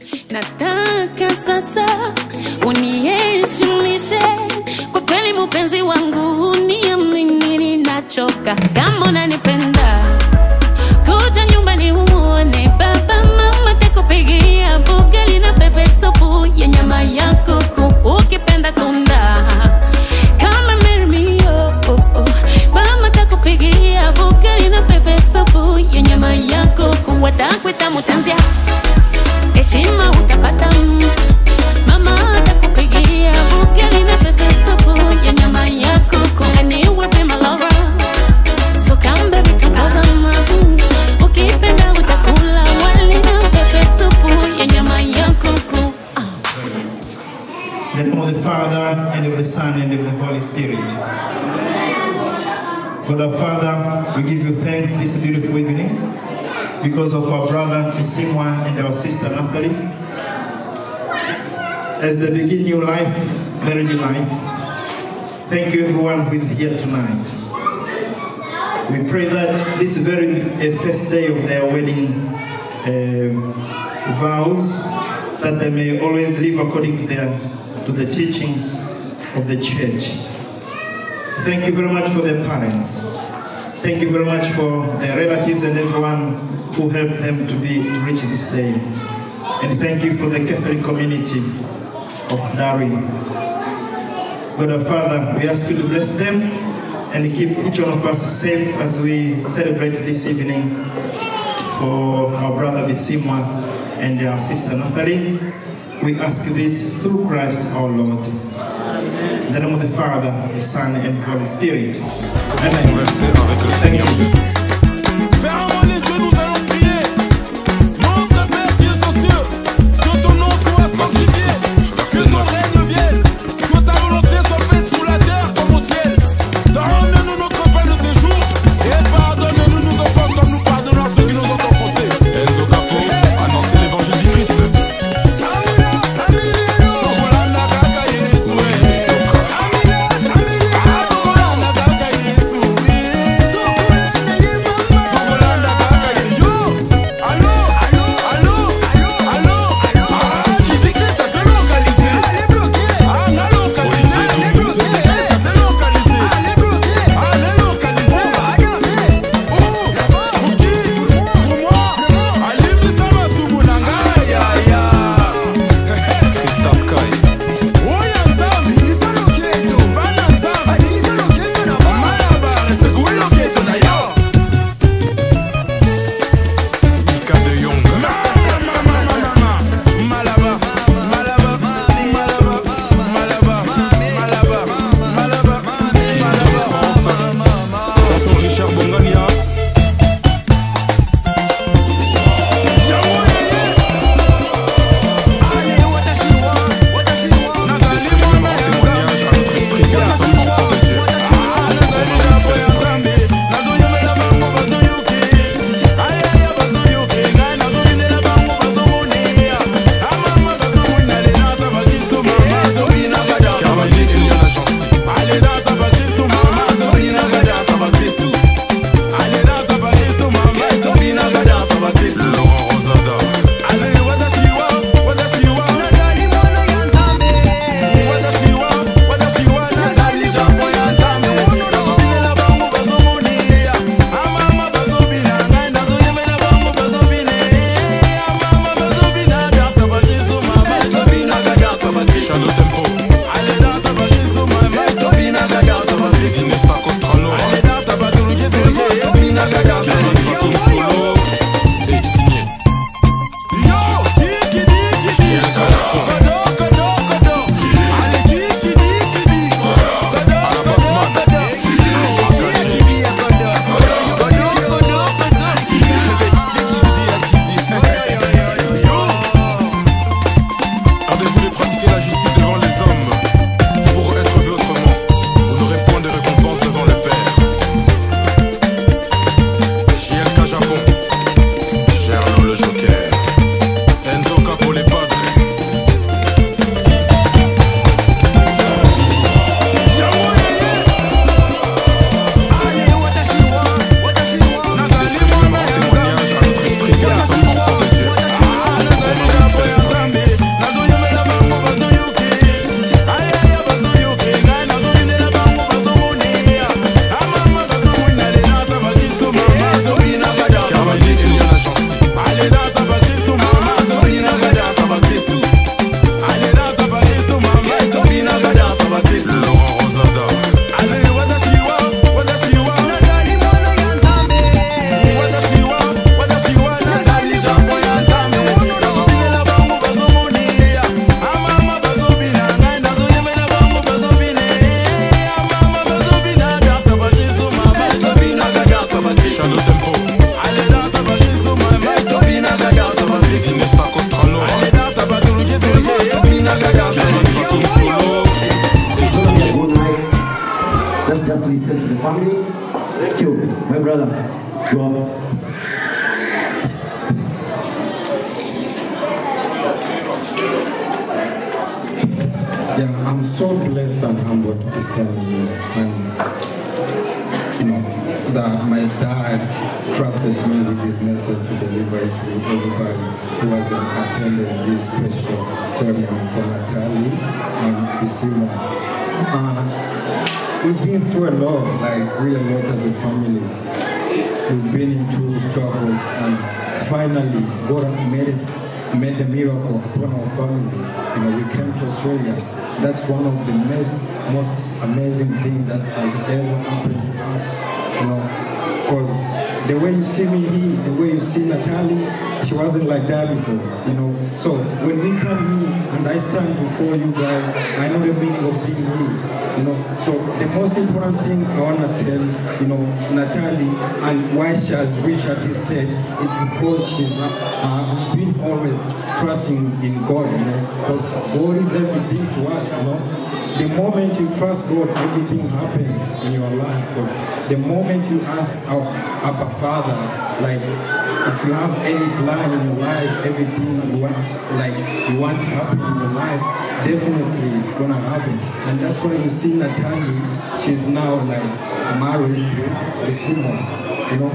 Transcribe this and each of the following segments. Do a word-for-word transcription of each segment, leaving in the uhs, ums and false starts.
Nataka sasa uniheshimishe, kwa kweli mpenzi wangu uniamini ninachoka. Kama unanipenda kuja nyumbani uone baba mama takupigia bugali na pepe supu ya nyama ya kuku, ukipenda tunda kama mermio oh, oh. Mama takupigia bugali na pepe supu ya nyama ya kuku, watakwita mutanzia heshima utapata. Mama atakupigia bugali na pepe supu ya nyama ya kuku, and you will be my lover. So come baby, come closer, mabu. Ukipenda utakula wali na pepe supu ya nyama ya kuku. In the name of the Father, and of the Son, and of the Holy Spirit. God our Father, we give you thanks this beautiful evening because of our brother Bisimwa and our sister Nathalie. As they begin new life, marriage life, thank you everyone who is here tonight. We pray that this very uh, first day of their wedding uh, vows, that they may always live according to, their, to the teachings of the church. Thank you very much for their parents. Thank you very much for their relatives and everyone who helped them to be to reach this day. And thank you for the Catholic community of Darwin. God our Father, we ask you to bless them and keep each one of us safe as we celebrate this evening for our brother Bisimwa and our sister Nathalie. We ask this through Christ our Lord. Amen. In the name of the Father, the Son, and the Holy Spirit. Amen. Thank you. Thank you. My brother, go on. Yeah, I'm so blessed and humbled to be standing here. And, you know, that my dad trusted me with this message to deliver it to everybody who hasn't attended this special ceremony for Natalie and Bisima. Uh, we've been through a lot, like really a lot as a family. We've been into struggles and finally God made it, made a miracle upon our family. You know, we came to Australia. That's one of the most, most amazing things that has ever happened to us. You know, because the way you see me here, the way you see Natalie, she wasn't like that before, you know. So when we come here and I stand before you guys, I know the meaning of being here, you know. So the most important thing I want to tell, you know, Natalie, and why she has reached at this stage is because she's uh, uh, been always trusting in God, you know, because God is everything to us, you know. The moment you trust God, everything happens in your life. God. The moment you ask our Abba Father, like, if you have any plan in your life, everything you want, like, you want to happen in your life, definitely it's gonna happen. And that's why you see Natalie, she's now like married to Simon. You know,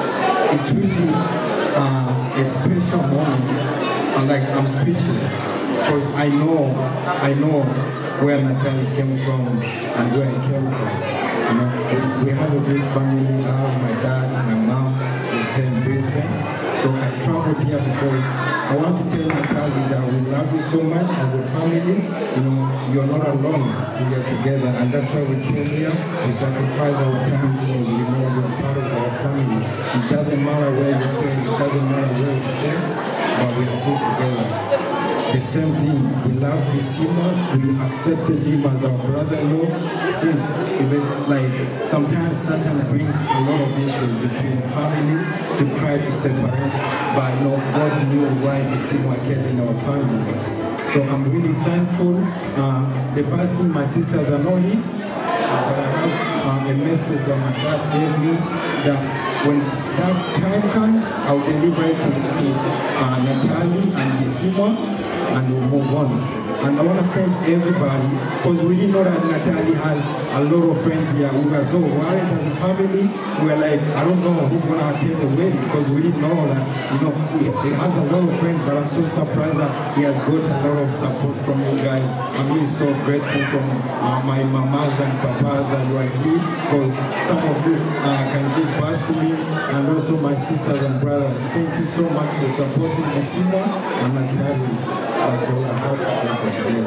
it's really uh, a special moment. And like, I'm speechless because I know, I know where Natalie came from and where I came from. You know, we have a big family. I have my dad, my mom, they stay in Brisbane. So I traveled here because I want to tell Natalie that we love you so much as a family. You know, you're not alone. We are together, and that's why we came here. We sacrifice our time because we know you're part of our family. It doesn't matter where you stay. It doesn't matter where we stay, but we are still together. The same thing, we love Bisima, we accepted him as our brother-in-law, since even like sometimes Satan brings a lot of issues between families to try to separate, but you know, God knew why Bisima came in our family. So I'm really thankful. Uh, the bad thing, my sisters are not here, but I have uh, a message that my dad gave me that when that time comes, I'll deliver it to, to uh, Natalie and Bisima, and we'll move on. And I want to thank everybody, because we didn't know that Natalie has a lot of friends here. We were so worried as a family. We were like, I don't know who's going to attend the wedding, because we didn't know that, you know, he has a lot of friends, but I'm so surprised that he has got a lot of support from you guys. I'm really so grateful from uh, my mamas and papas that you are here, because some of you uh, can give back to me, and also my sisters and brothers. Thank you so much for supporting Bisima and Natalie. That's all I have to say for today.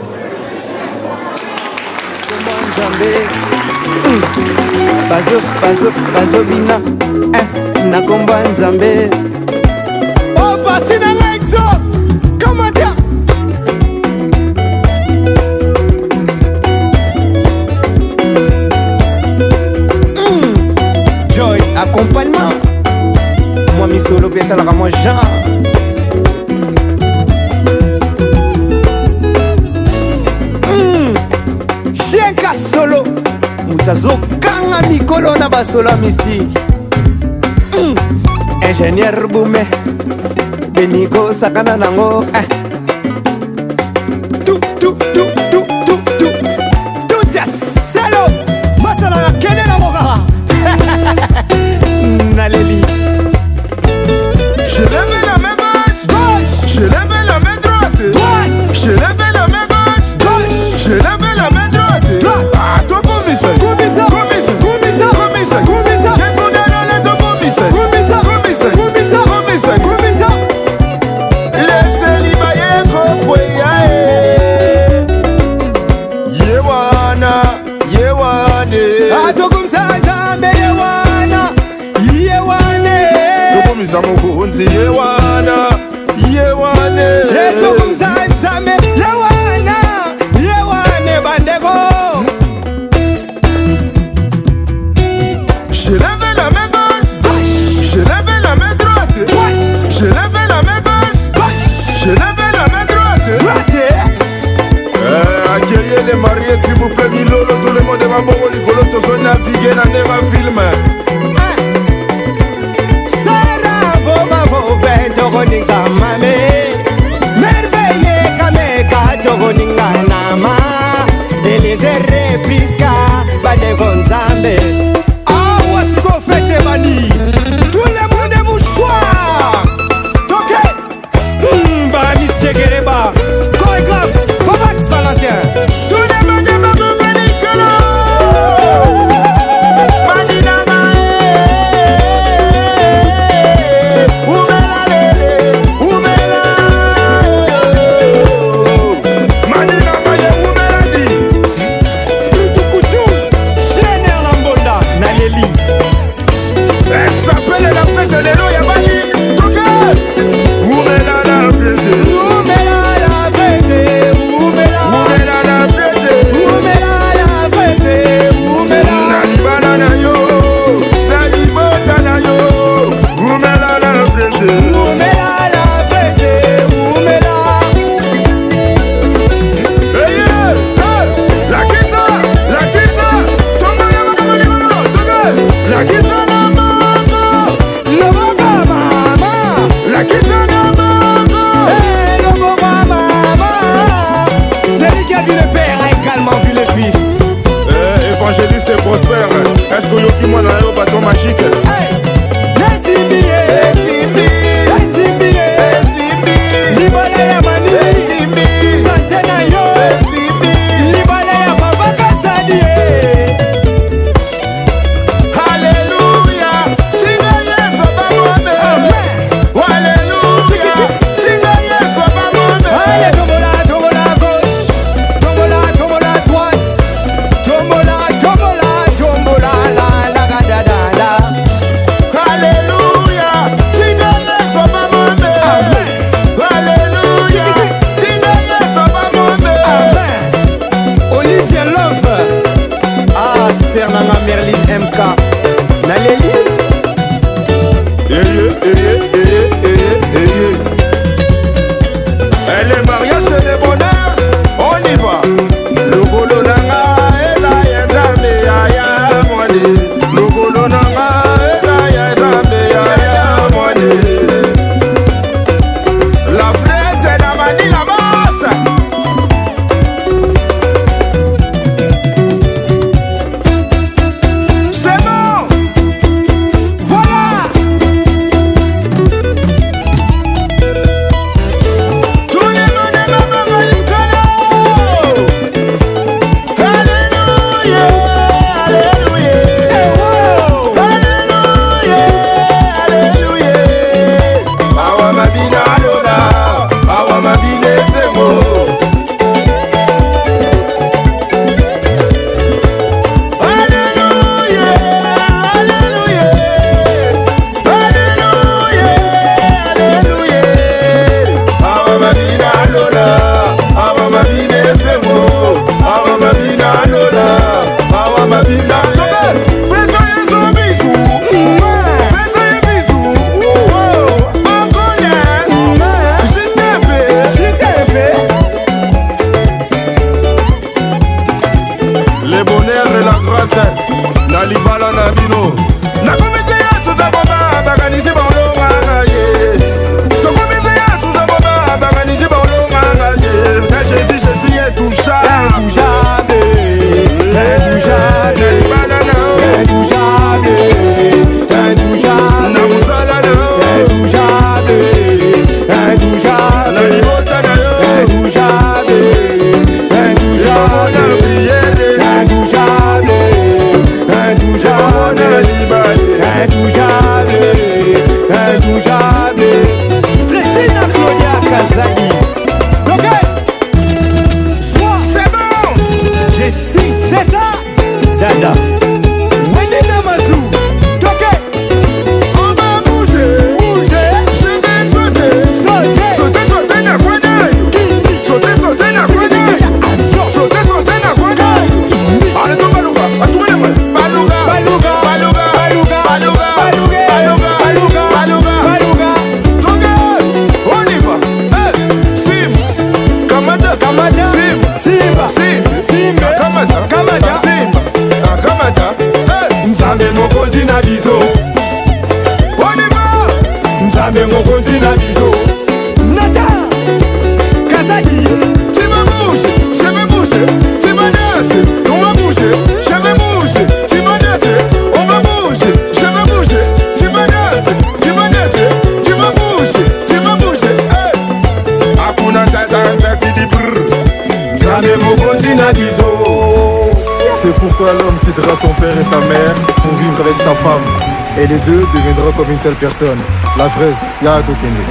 Bazo, bazo, bazo bina, eh, nakomba nzambe. Oh, parti na l'exo, comment dire? Joy, accompagnement. Moi, mi solo, pièce à la ramo, genre. Solo mutazo kanga mikolo na basola mystique mm. Ingénieur Boumé Beniko sakana nango eh. Tout, tout, tout, tout, tout, tout Tout ya salo Masala ya kene na moka Naleli Je lève la main gauche Gauche Je lève la main droite Droite Je lève la main gauche Gauche Je lève la main droite Ah, toi Koumisa Koumisa Koumisa Koumisa Koumisa Koumisa J'ai fondé dans le toi Koumisa Koumisa Koumisa Koumisa Koumisa Koumisa Les célibataires kopweyae Yewana Yewane Ah, toi comme ça, Zambe Yewana Yewane Toi Koumisa Mokounzi Yewana Yewane Toi comme ça, Zambe Yewana Yewane Bandego. Je lève la main gauche, je lève la main droite, je lève la main gauche, je lève la main droite. Euh, accueillez les mariés s'il vous plaît, Milolo, tout le monde est ma bonne, Nicolo, tout son naviguer dans les films. La kizana mango, le boga mama. La kizana mango, Eh, le boga mama. Celui qui a vu le père a également vu le fils. eh, évangéliste et prospère. Est-ce que Yoki moi n'a un bâton magique? Hey, les Zimbi, les Zimbi, les Zimbi, les Zimbi. Libala ya mani, les Zimbi. Santé na yo, les Zimbi. Libala ya baba kasadi. Alléluia, Tinga Yesu Bamone. Alléluia, Tinga Yesu Bamone. Allez, tombola, tombola à gauche, tombola, tombola à droite, tombola, tombola, tombola, la, la, la, la, la, la. Alléluia, Tinga Yesu Bamone. Alléluia, Tinga Yesu Bamone. Amen. Olivier Love. Ah, Sernanga Merlin M K. Naleli. Eh, eh, eh, eh, eh, eh. Eh, les mariages c'est des bonheurs, on y va. Le golo nanga ela yenzambe aya mwani. Le golo nanga ela yenzambe aya mwani. La fraise c'est la vanille la basse. C'est bon. Voilà. Tous les bonheurs maman Valikolo. Alléluia, alléluia. Oh. Alléluia, alléluia. Awa mabina lola, awa mabine semo. Alléluia, alléluia. Alléluia, alléluia. Awa mabina lola, awa mabine semo. Awa mabina lola, awa mabina. Fais-toi un gros bisou. Fais-toi un bisou. Oh, encore un. Juste un peu. Juste un peu. Le bonheur et la grâce na libala na bino nakomisi ya tuza boba bakanisi baolonganga ye tokomisi ya tuza boba bakanisi baolonganga ye na jésus je suis intouchable Intouchable. Intouchable. na libala na o Intouchable. Intouchable. na mosala na o Intouchable. na Intouchable. libota na yo Intouchable. na Intouchable. priere Intouchable. na Intouchable. libale Intouchable. Intouchable. Tressina Claudia Kazagi. Ok. Sois. c'est bon Je suis. C'est ça. Dada. Wendy Namazou. Ok. on va bouger Bouger. je vais sauter Sauter. sauter sauter na kwa nayo sauter sauter na kwa nayo sauter sauter na kwa nayo ale to baluga atuele mwe baluga Baluga. baluga Baluga. baluga Baluga. baluga Baluga. baluga Baluga. toka on y va eh sim kamata Kamata. sim Simba. sim Simba. kamata Kamata. sim kamata eh nzambe mokonzi na biso on y va nzambe mokonzi na biso Nata. Kazagi. tu vas bouger je vais bouger tu vas danser on va bouger je vais bouger tu vas danser on va bouger je vais bouger tu vas danser tu vas danser tu vas bouger tu vas bouger hey hakuna tata qui dit brr nzambe mokonzi na biso. C'est pourquoi l'homme quittera son père et sa mère pour vivre avec sa femme. Et les deux deviendront comme une seule personne. La fraise, Yaya Tokende.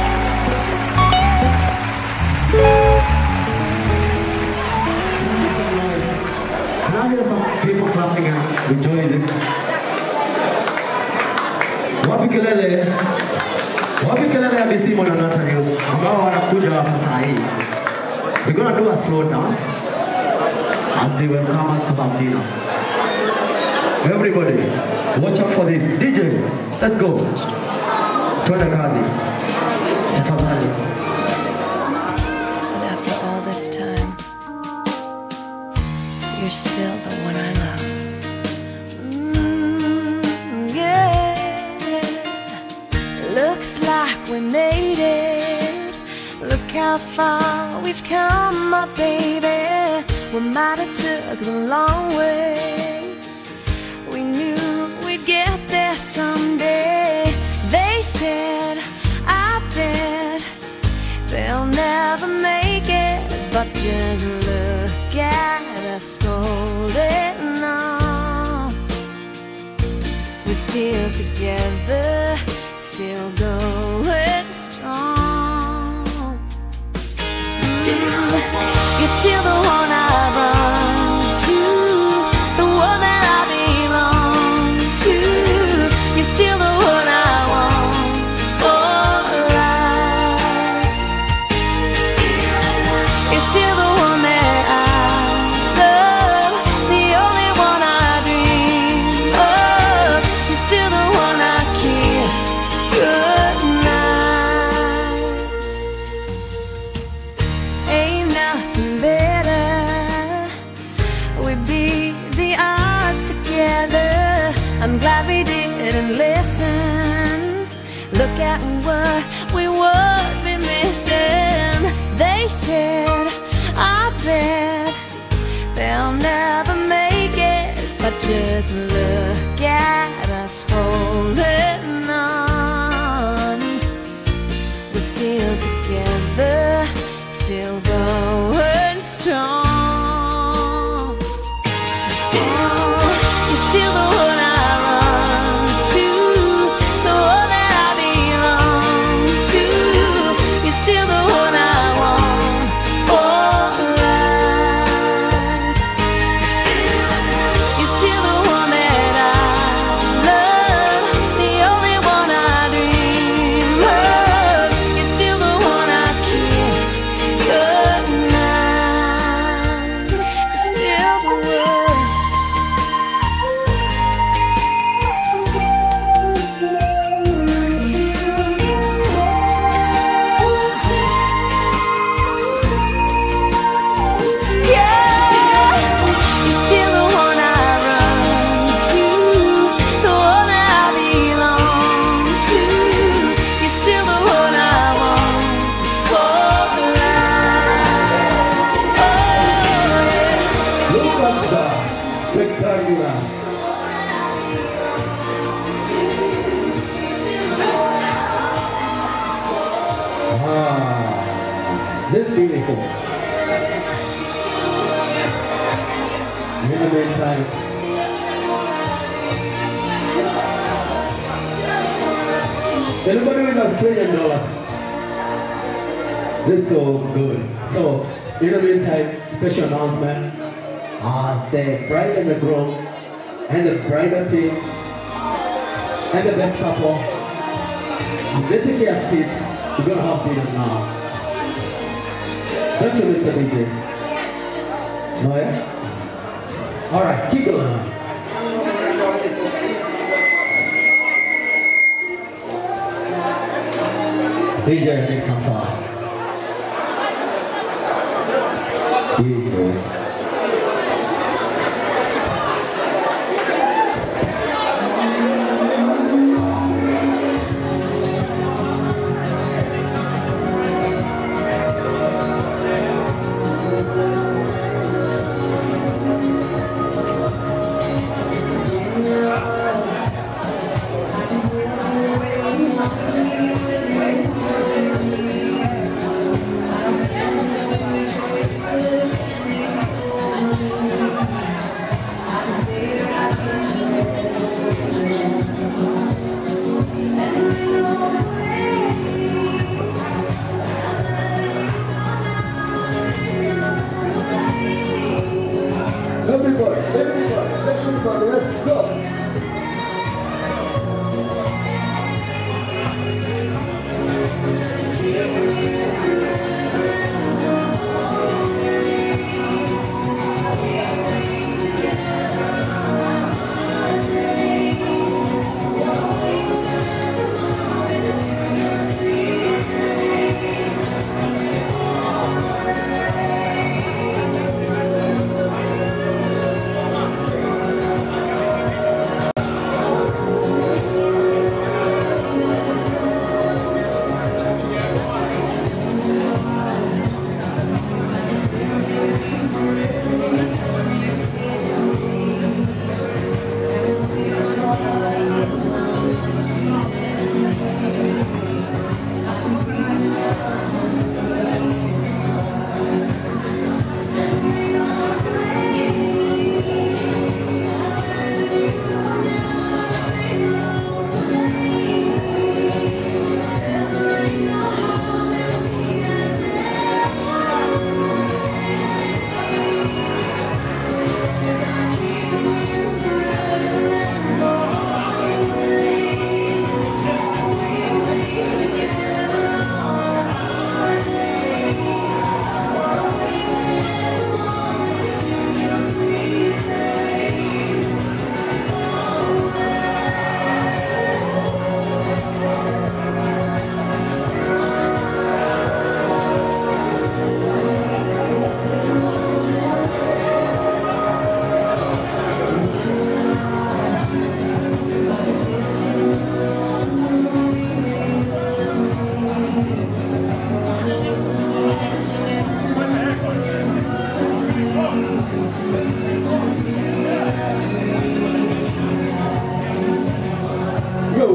Now here's some people clapping and rejoicing. Wapi kelele? Wapi kelele ya Bisimo na Nathaniel ambao wanakuja hapa saa hii? We're gonna do a slow dance as they welcome us to Bambino. Everybody, watch out for this. D J, let's go. Twende kazi. Tafadhali. And after all this time, you're still the one I love. Mm. we made it. Look how far we've come, my baby. We might have took the long way. We knew we'd get there someday. They said, I bet they'll never make it, but just look at us holding on. We're still together, still going strong. Still, you're still the one I run to, the one that I belong to. You're still the one I want for life. Still, you're still the one that I love, the only one I dream of. You're still the one I kiss goodnight. Ain't nothing better. We beat the odds together. I'm glad we didn't listen. Look at what we would be missing. They said, I bet they'll never make it, but just look at us holding on. We're still together, still going strong. Still, you're still the one I run to, the one that I belong to. You're still the one I want for life. Still, you're still the one that I love, the only one I dream of. You're still the one I kiss goodnight. You're still the one. Spectacular. Ah, that's beautiful. In the meantime, anybody with Australian dollars? That's so good. So, in the meantime, special announcement. Uh, the bride and the groom and the bridal team and the best couple. Let's take your seats. We're gonna have dinner now. Thank you, Mister D J. No, yeah? Alright, keep going on. D J, make some sound. D J.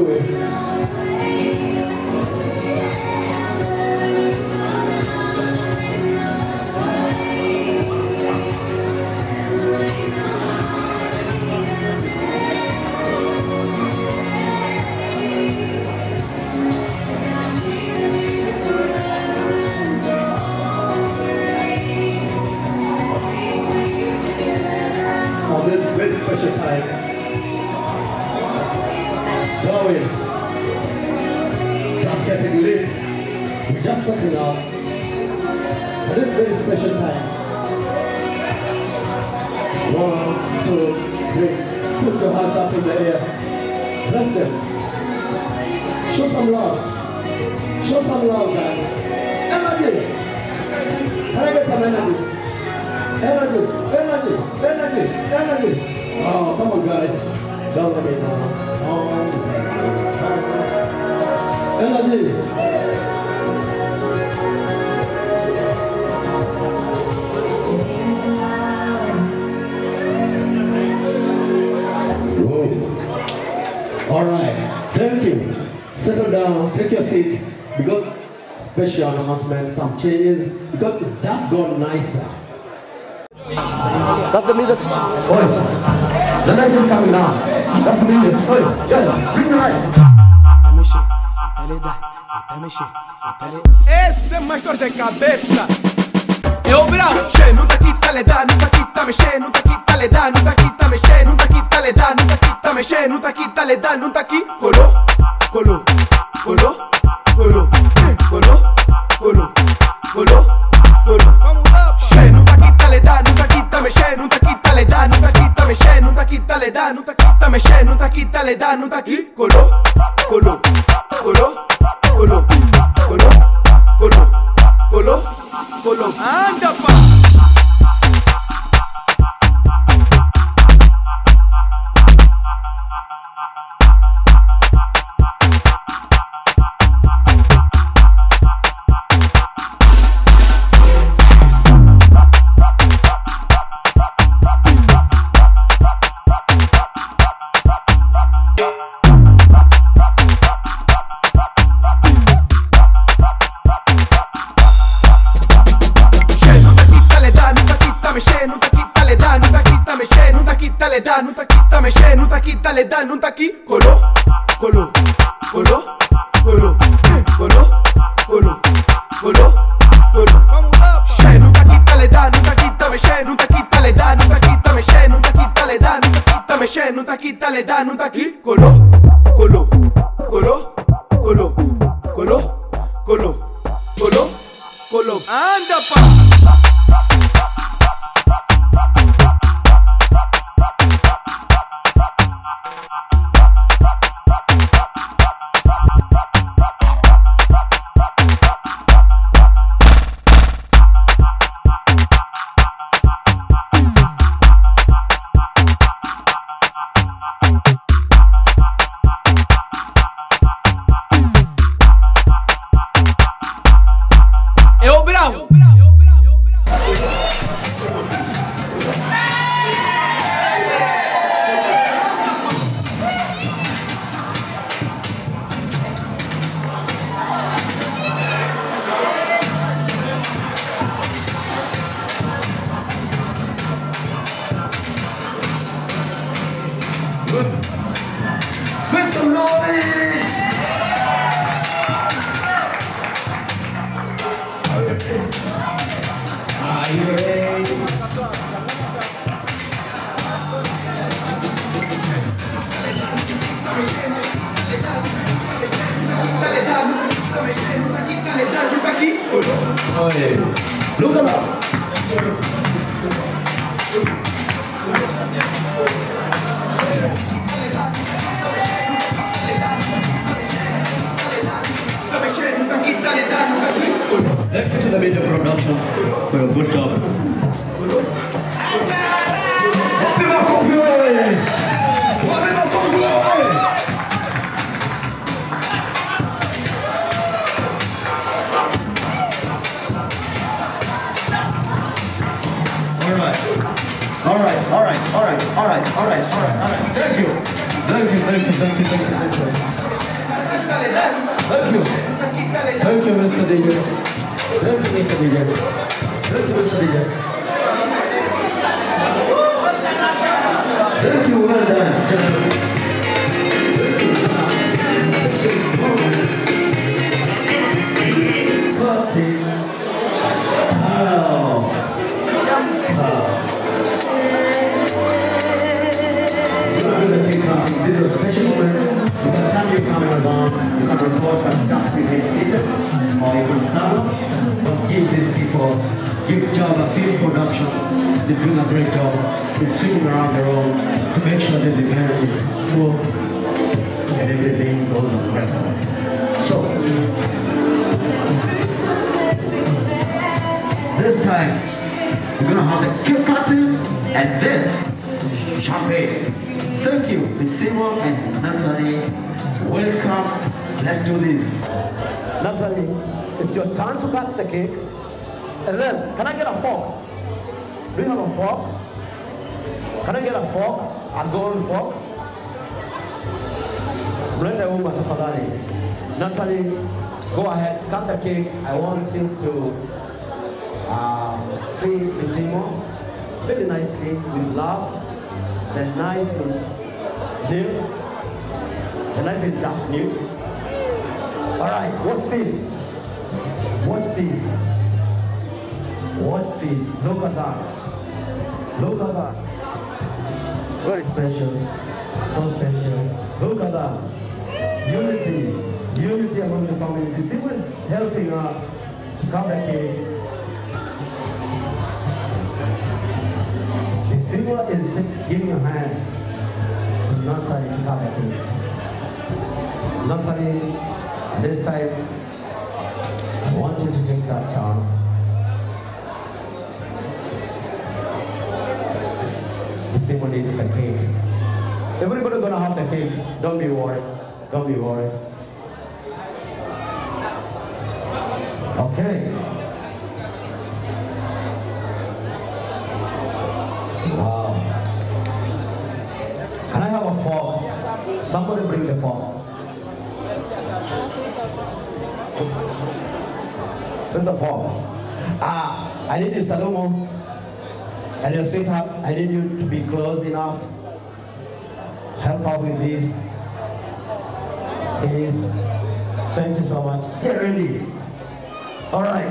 do it. On this very special time, Darwin, just getting lit. We're just talking out. On this very special time. One, two, three. Put your hands up in the air. Bless them. Show some love. Show some love, guys. Energy. Can I get some energy? Energy, energy, energy, energy. Oh, come on, guys. Don't let me down. Oh, energy. Whoa. All right. Thank you. Settle down. Take your seats. Because special announcement, some changes. Because it just got nicer. That's the music. Oi, the light is coming now. That's the music. Oi, yeah, bring the light. Esse é mais dor de cabeça. É o bravo. Che, não tá aqui, tá lhe dá, não tá aqui, tá mexendo, não tá aqui, tá lhe dá, não tá aqui, tá mexendo, não tá aqui, tá lhe dá, não tá aqui, tá mexendo, não tá aqui, tá lhe dá, não tá aqui. Colou, colou, colou, colou, colou, colou, colou, colou. Che, não tá aqui, tá lhe dá, não tá aqui, tá mexendo, não tá aqui, tá lhe dá, não tá aqui, tá mexendo, não tá aqui, tá lhe dá, não tá aqui, tá mexendo, não tá aqui, tá lhe dá, não tá aqui. Colou, colou, colou, colou, colou, colou, colou, colou. Anda, pá! Le da, não tá aqui, tá mexendo, não tá aqui, tá lhe dá, não tá aqui. Colou, colou, colou, colou, colou, colou, colou, colou. Che, não tá aqui, tá lhe dá, não tá aqui, tá mexendo, não tá aqui, tá lhe dá, não tá aqui, tá mexendo, não tá aqui, tá lhe dá, não tá aqui, tá mexendo, não tá aqui, tá lhe dá, não tá aqui. Colou, colou, colou, colou, colou, colou, colou, colou. Anda, pá! Make some noise! Are you ready? Oh, yeah. Look around. Let's get to the video production for a good job. Happy Makofi! Happy Makofi! Alright. Alright, alright, alright, alright, alright, alright, alright. Thank you. Thank you, thank you, thank you, thank you, thank you. Thank you. Thank you, Mister D J. Thank you, Mister D J. Thank you, Mister D J. Thank you, well done, gentlemen. Give job a field production. They're doing a great job. They're swinging around their own to make sure that the band is full and everything goes on right. So this time we're gonna have the cake cutting and then champagne. Thank you, Miss Seymour and Natalie. Welcome. Let's do this. Natalie, it's your turn to cut the cake. And then, can I get a fork? Do you have a fork? Can I get a fork? A gold fork? Mlete uma tafadhali. Natalie, go ahead, cut the cake. I want you to uh, feed Miss Seymour very nicely with love. The knife is new. The knife is just new. All right, watch this. Watch this. Watch this. Look at that. Look at that. Very special. So special. Look at that. Unity. Unity among the family. The Seymour is helping her to cut the cake. The Seymour is giving a hand to Natalie to cut the cake. Natalie, this time, I want you to take that chance. Seymour needs the cake. Everybody gonna have the cake. Don't be worried. Don't be worried. Okay. Wow. Can I have a fork? Somebody bring the fork. Where's the fork? Ah, I need you, Salomo. And your sweetheart, I need you to be close enough. Help out with this. Please. Thank you so much. Get ready. All right.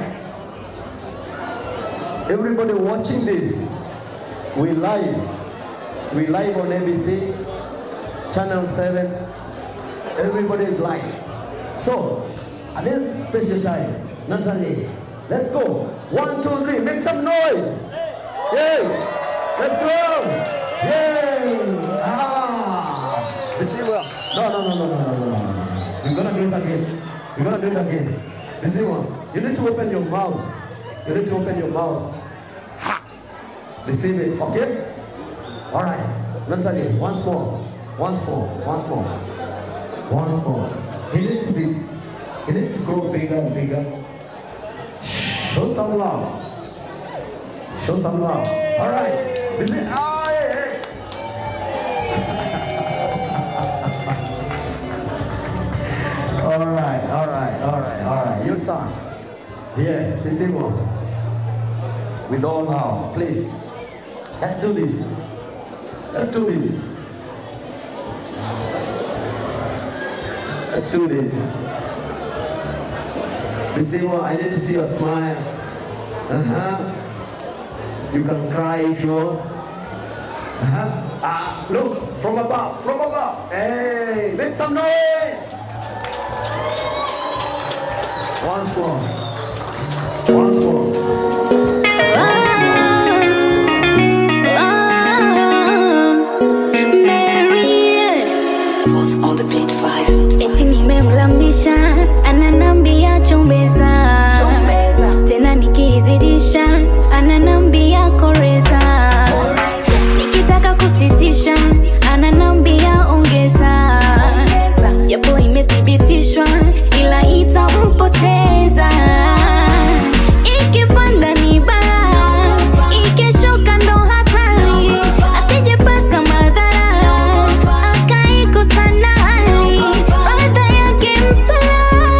Everybody watching this, we live. We live on A B C, Channel seven. Everybody is live. So, at this special time, Natalie, let's go. One, two, three, make some noise. Yay! Let's go! Yay! Ah! You see what? No, no, no, no, no, no, no, no. We're gonna do it again. We're gonna do it again. You see what? You need to open your mouth. You need to open your mouth. Ha! Receive it, okay? All right. Natalie, once more. Once more. Once more. Once more. He needs to be. He needs to grow bigger and bigger. Show some love. Show some love. All right. This is, oh, hey, hey. all right, all right, all right, all right. Your turn. Yeah, this is one. With all love, please. Let's do this. Let's do this. Let's do this. You see what? I need to see your smile. Uh-huh. You can cry if you want. Uh-huh. Ah, look, from above, from above. Hey, make some noise. Once more. Once more. On the beat fire. Eti nimemlambisha, ananambia chombeza, chombeza. Tena nikizidisha, ananambia koreza, nikitaka kusitisha, ananambia ongeza, ongeza. Japo imethibitishwa, ila itampoteza. Ikipanda ni bara, ikishuka ndo hatari, asijepata madhara, akaikosa na hali, baada yake msala.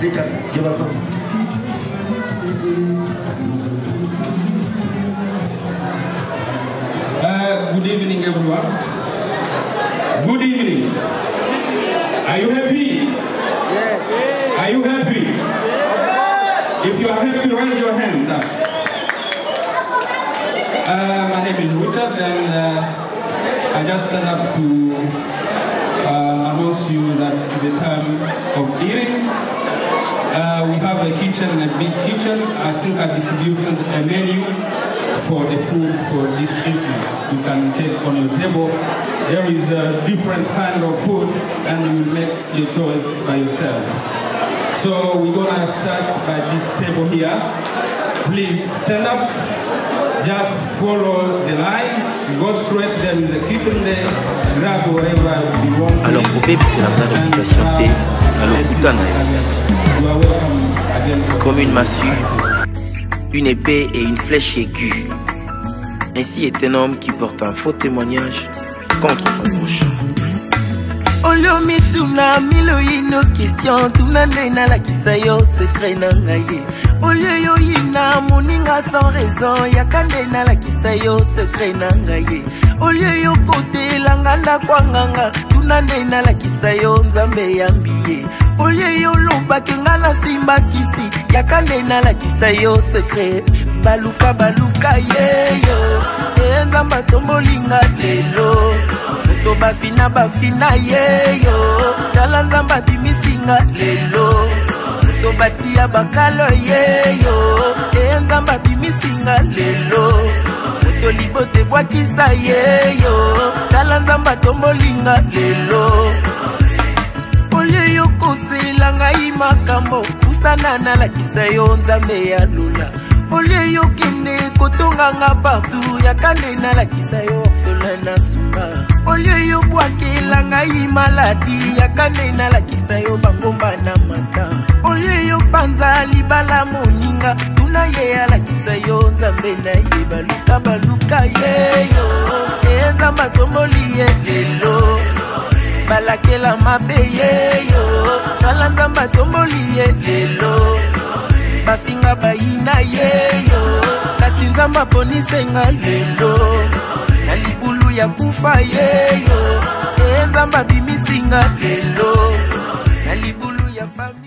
Richard, give us some. Uh, good evening, everyone. Good evening. Are you happy? Yes. Are you happy? Yes. If you are happy, raise your hand. Uh, my name is Richard, and uh, I just stand up to uh, announce you that it's the time of eating. Uh, we have a kitchen, a big kitchen. I think I distributed a menu for the food for this evening. You can take on your table. There is a different kind of food, and you will make your choice by yourself. So we're gonna start by this table here. Please stand up. Just follow the line. Go straight there in the kitchen there. Grab whatever you want. Alors pour Bébé, c'est la grande invitation T. Alors putain, you are welcome again. Comme une massue, une épée et une flèche aiguë. Ainsi est un homme qui porte un faux témoignage contre son prochain. Olio mituna milo ino question tuna ndena la kisayo secret na ngaye. Olio yo ina moninga sans raison yakandena la kisayo secret na ngaye. Olio yo kote langanda kwanganga tuna ndena la kisayo nzambe yambiye. Olio yo loba kengana simba kisi yakandena la kisayo secret. Baluka baluka yeyo enza matombolinga lelo to bafina bafina yeyo talanza bimisinga lelo to batia bakalo yeyo enza bimisinga lelo to libote bwakisa yeyo talanza matombolinga lelo oleyo koselanga imakambo kusana na la kisayo nzambe ya lula. Olé yo kende kotonga nga partout yakande na la kisayo orphelin na suka. Olé yo boake langa i maladi yakande na la kisayo bangomba na mata. Olé yo panza libala moninga tuna ye ya la kisayo nzambe na ye baluka baluka yeyo enza matomboli ye lelo balakela mabe yeyo talanda matomboli ye lelo bafinga baina yeyo kasi nzamba ponisenga lelo na libulu ya kufa yeyo nzamba bimisinga lelo na libulu ya fami.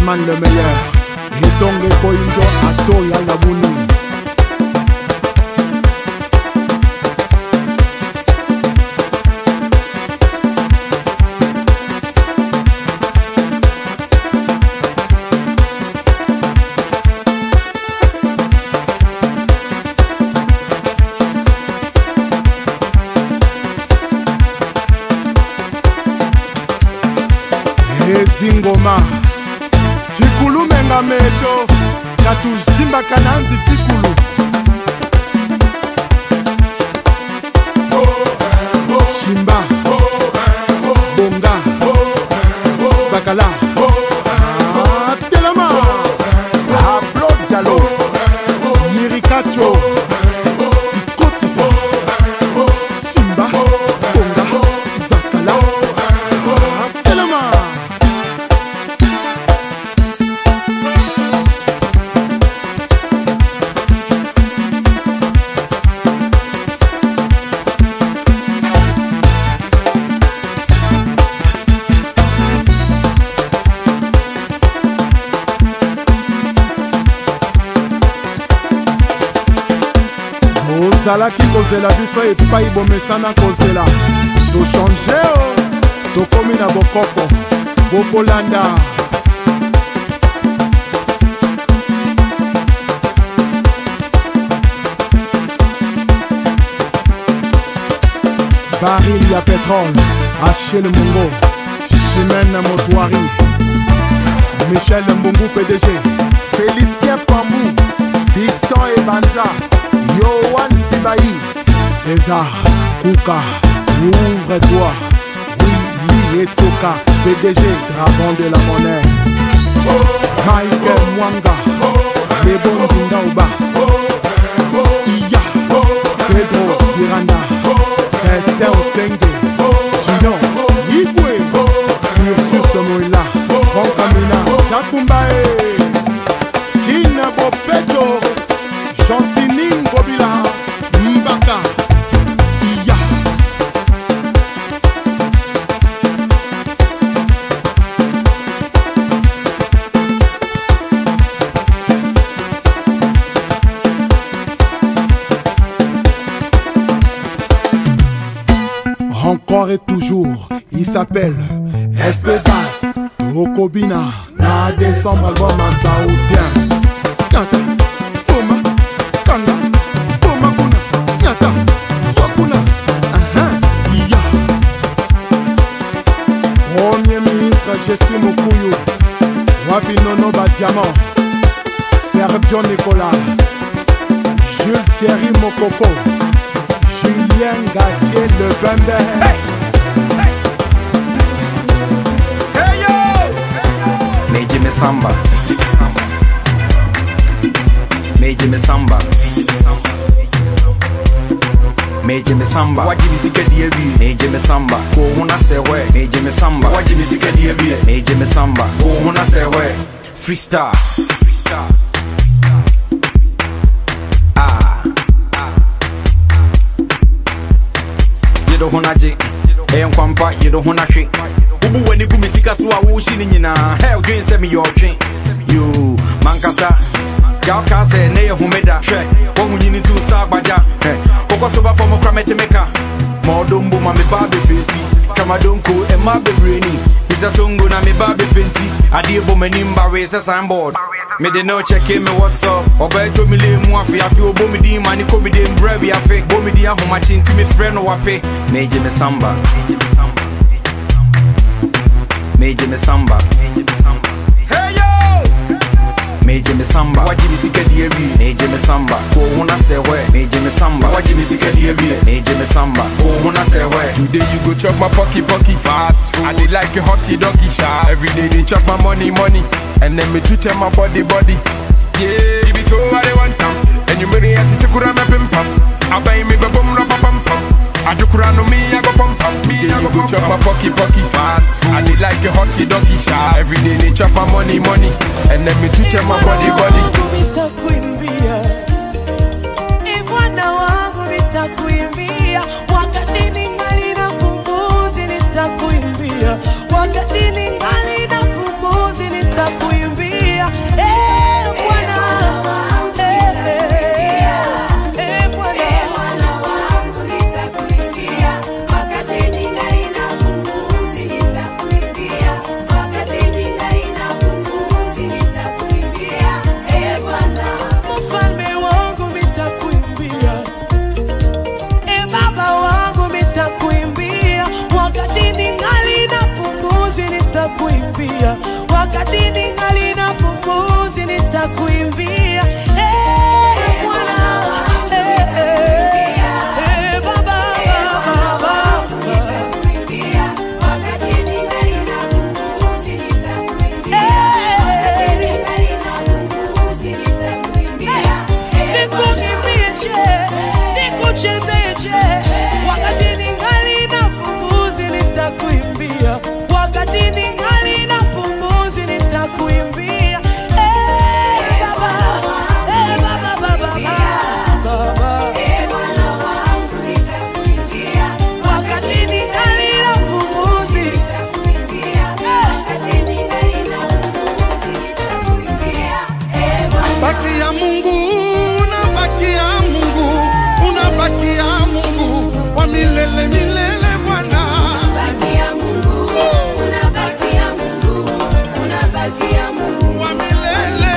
Herman le meilleur. Et donc les Koinjo Ato Yalabuni. Dingoma Tikulu menga meto Katu jimba kananzi tikulu Shimba Bonga Zakala Telema Ablo Diallo Yirikacho Tikotisa Shimba Bonga Zakala Telema. Ozalaki kozela biso epai bomesana kozela tochange o tokomi na bokoko bokolanda baril ya pétrole Achille Mungo Chimène Motoari Michel Mbungu P D G Félicien Pambou Fiston Ebanja Yohan Sibaï César Kouka Ouvre-toi Oui, Etoka P D G Dragon de la monnaie Michael Mwanga Lebon Kindaouba Iya Pedro Miranda Esther Osenge Chillon Yigwe Ursus Moïla Franck Amina Jakumbae Kina Bopeto Chantini Ngobila Mbaka Iya Encore et toujours, il s'appelle Espedas Tokobina Na décembre album en saoudien Nyata, Poma, Kanga, Poma Kuna, Nyata, Swakuna, Iya Premier ministre Jessie Mukuyu Wabi Nono Badiamant Sergio Nicolas Jules Thierry Mokoko Julien Gatier Le Bembe hey! Hey yo! Meiji Mesamba Meiji Mesamba Meiji Mesamba Waji misika dievi Meiji Mesamba Ko huna sewe Meiji Mesamba Waji misika dievi Meiji Mesamba Ko huna sewe Freestyle Freestyle You don't wanna jig, and kwampa, you don't wanna shake. Ubu when you go misika so a wushi nina. Hell, you send me your drink. You mankasa, y'all can't say nay who made that track. What you need to start by that. Coco soba from a cramete maker. More dumbo, my baby facey. Kamadunko and my brainy. It's a song on my baby fenty. I dear woman in barrays I'm bored. Me de no check in me what's up. Or better to me lay more for you feel bomby money come me brave I fake bomby how much into me friend or pay. Meiji Mesamba Meiji Mesamba Hey yo Meiji Mesamba Waji misika dievi Meiji Mesamba Ko huna sewe Meiji Mesamba Waji misika dievi Meiji Mesamba Ko huna sewe. Today you go chop my pocky pocky fast food. I dey like a hotty doggy sharp. Every day they chop my money money. And then me twitch my body body. Yeah, you be so what I want them. And you marry at the Kura me pim pam. I buy me babum rapa pam pam. I do Kura no me I go pam pam. Today you go chop my pocky pocky fast food. I dey like a hotty doggy sharp. Every day they chop my money money. And then me twitch my body body. Mwana wangu nitakuimbia, wakati ningali na pumzi nitakuimbia, wakati ningali na pumzi nitakuimbia. nitakuimbia, wakati ningali na pumzi nitakuimbia. Hey, Bwana, hey, hey, hey, Baba, Baba, nitakuimbia, wakati ningali na pumzi nitakuimbia, wakati ningali na pumzi nitakuimbia. Nikuimbie je, nikuchezee je, wakati ningali na pumzi nitakuimbia, wakati ningali na pumzi nitakuimbia. Eh Baba, eh Baba, Baba, Baba, eh Bwana wangu nitakuimbia, wakati ningali na pumzi nitakuimbia, wakati ningali na pumzi nitakuimbia. Eh Bwana, baki ya Mungu, unabaki ya Mungu, unabaki ya Mungu wa milele milele Bwana. unabaki ya Mungu, unabaki ya Mungu, unabaki ya Mungu wa milele.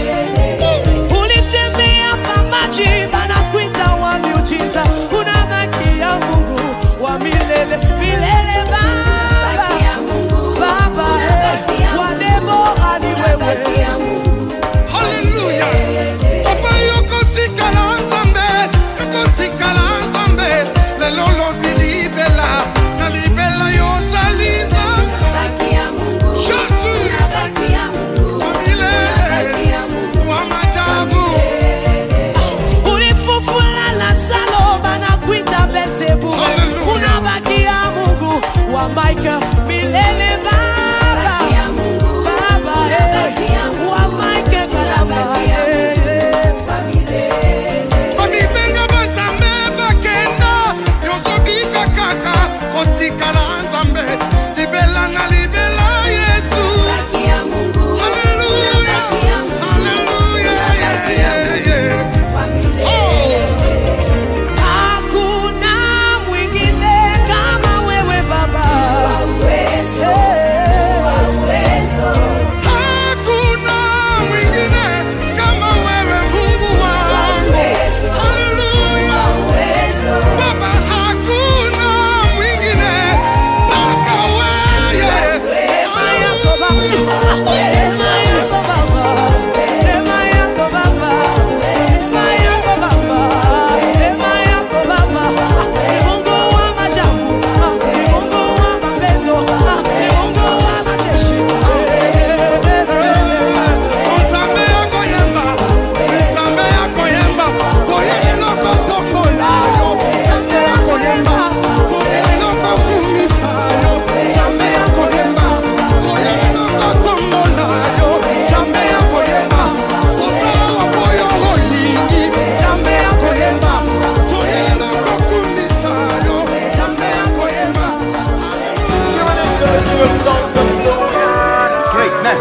Ulitembea pa maji banakuita wa miujiza, unabaki ya Mungu wa milele milele Baba, Baba, eh, wa Debora ni wewe. Hallelujah. Papa yoko tikala nzambe, yoko tikala nzambe, lelo lobi libela, na libela yo saliza. Unabaki ya Mungu, Jesus. unabaki ya Mungu, Wa milele, wa majabu. ulifufula Lazaro banakuita Beelzebub, unabaki ya Mungu wa Michael milele Baba, Baba, eh, wa Michael Kalama, eh, eh. Bamibenga banzambe bakenda, yozobika kaka, kotikala nzambe, libela na libela Yesu. Hallelujah, hallelujah, yeah, yeah, yeah. Hakuna mwingine kama wewe Baba, Hakuna mwingine kama wewe Mungu wangu. Hallelujah. Baba, hakuna mwingine kama wewe. Nzambe yako yemba, nzambe yako yemba, toyele loko tombola yo. Nzambe yako yemba, toyele loko kumisa yo. Nzambe yako yemba, toyele loko tombola yo. Nzambe yako yemba, tosawa boyo holingi. Nzambe yako yemba, toyele loko kumisa yo. Nzambe yako yemba. Greatness.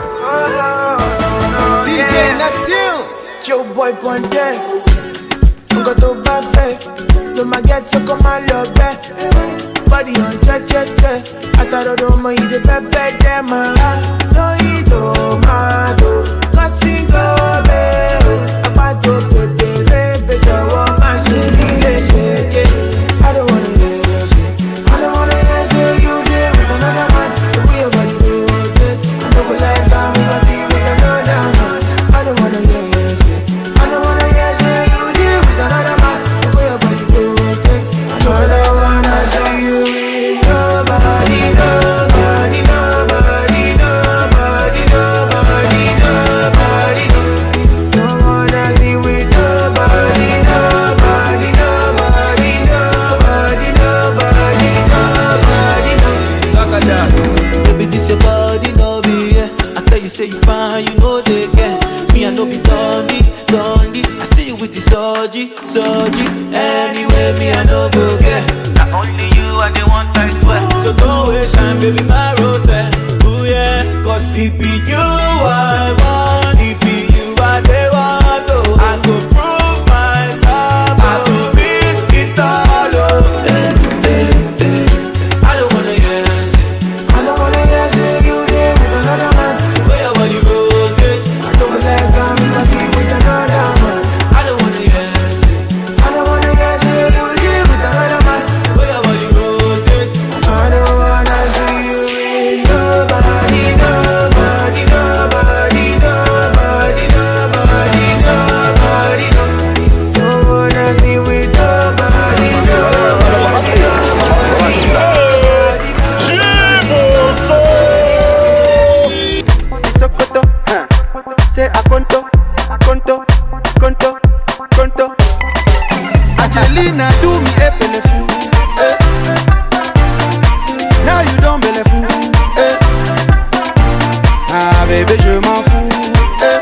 D J Neptune, Joe Boy Ponte. Ungo to bafe, no magazzo come a love. Body on che che che, ataro do mo ide pepe de ma. No ido ma do, kasingo be. Apato to de rebe do wa mashini le shake. I don't wanna hear you say, I don't wanna hear say you there with another man. The way your body do it, I don't like I'm gonna see with another man. I don't wanna hear you say, I don't wanna hear say you there with another man. The way your body do it, I don't wanna see you with nobody, nobody, nobody, nobody, nobody, nobody. Don't wanna see with nobody, nobody, nobody, nobody, nobody, nobody. Saka that, baby, this your body, no be yeah. I tell you, say you fine, you know they get me. I know be Tony, Tony. I see you with the surgery, surgery. Anyway, me I know go get. Not only you, I get one time sweat. So don't waste time, baby, my rose. Ooh yeah, cause it be you I want, it be you I they want. Oh, I go prove my love, I go risk it all. Oh, eh, eh, eh. I don't wanna hear say, I don't wanna hear say you there with another man. the way your body rotate. I don't like I'm gonna see with another man. I don't wanna hear say, I don't wanna hear say you there with another man. the way your body rotate. I don't wanna see you with nobody. Angelina do me a bellefou. Eh. Now you don't bellefou. Eh. Ah bébé je m'en fous. Eh.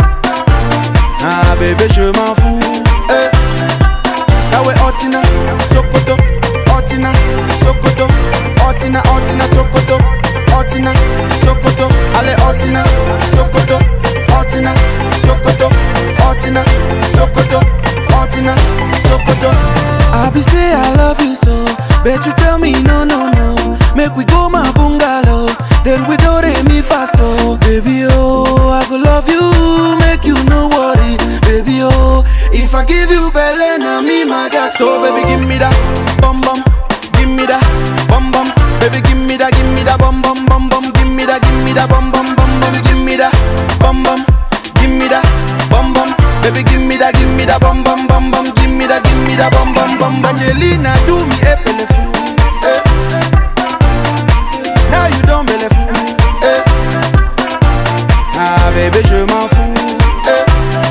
Ah bébé je m'en fous. Eh. Now we Otina, Sokoto, Otina, Sokoto, Otina, Otina, Sokoto, Otina, Sokoto, allez Otina, Sokoto, Otina, Sokoto, Otina, Sokoto, Otina, Sokoto. I be say I love you so, bet you tell me no no no. Make we go my bungalow, then we do re mi fa so. Baby oh, I go love you, make you no worry. Baby oh, if I give you belly, na me my gas. So baby give me that bum bum, give me that bum bum. Baby give me that, give me that bum bum bum bum. Give me that, give me that bum bum bum bum. Give me that bum bum, give me that bum bum. Baby give me that, give me that bum bum bum bum. Give me that, give me that bum bum bum. Angelina do me a bellefou. Eh. Now you don't bellefou. Eh. Ah bébé je m'en fous. Eh.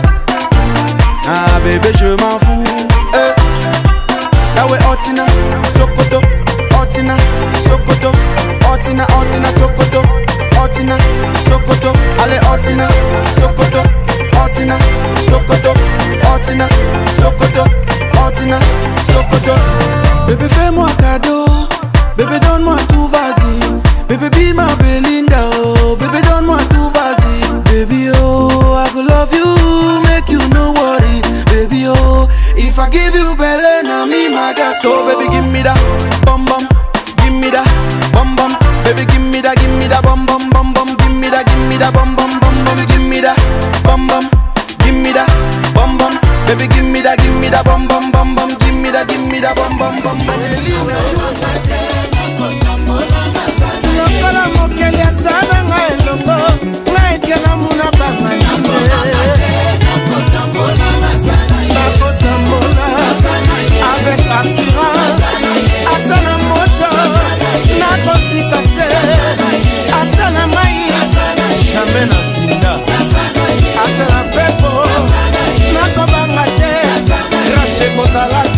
Ah bébé je m'en fous. Eh. Now we Otina, Sokoto, Otina, Sokoto, Otina, Otina, Sokoto, Otina, Sokoto, allez Otina, Sokoto, Otina, Sokoto, Otina, Sokoto, Otina, Sokoto. Bébé fais-moi cadeau, bébé donne-moi tout vas-y. Bébé be my Belinda oh, bébé donne-moi tout vas-y. Baby oh, I go love you, make you no worry. Baby oh, if I give you belly, na me my gas. So baby give me that bum bum, give me that bum bum. Baby give me that, give me that bum bum bum bum. Give me that, give me that bum bum bum. Baby give me that bum bum, give me that bum bum. Baby give me that, give me that bum bum bum bum. Give me that, give me that bum bum bum. Angelina. Lokola mokeli asana ngai longo, ngai tiana muna banga yime. Nakotambola avec assurance, atana moto, nakosika te, atana mai, jamais na sinda, atana pepo, nakobanga te, crache kozala te.